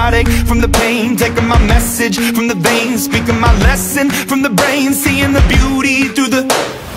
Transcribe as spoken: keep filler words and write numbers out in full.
heartache, from the pain, taking my message from the veins, speaking my lesson from the brain, seeing the beauty through the